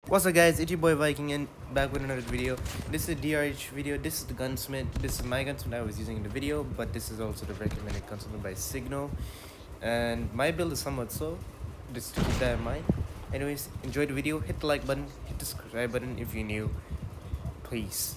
What's up guys, it's your boy Viking and back with another video. This is a DRH video. This is the gunsmith. This is my gunsmith I was using in the video, but this is also the recommended gunsmith by Signal. And my build is somewhat slow, just to keep that in mind. Anyways, enjoy the video, hit the like button, hit the subscribe button if you're new, please.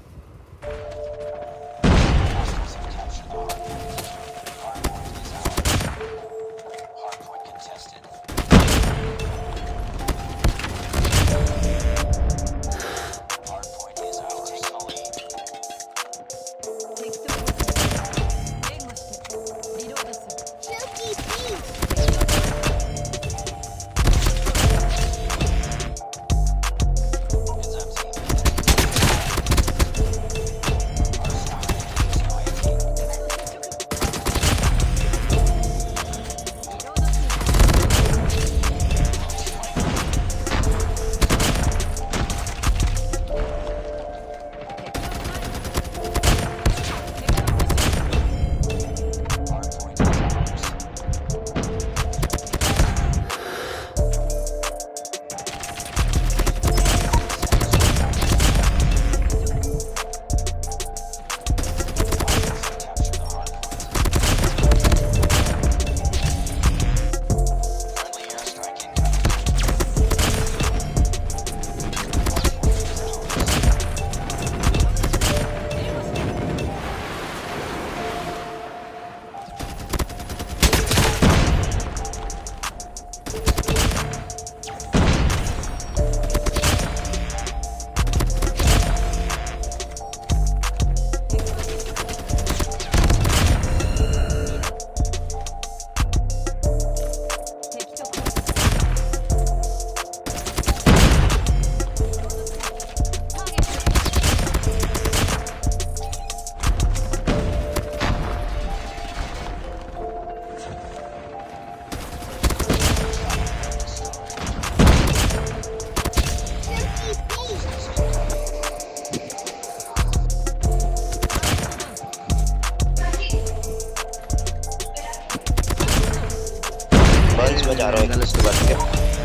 मैं जा रहा हूँ उसके बाद ठीक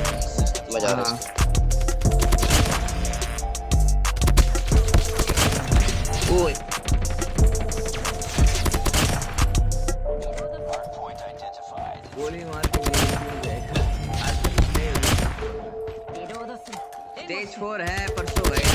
है मैं जा रहा हूँ ओए गोली मार के जाएगा स्टेज 4 है परसों है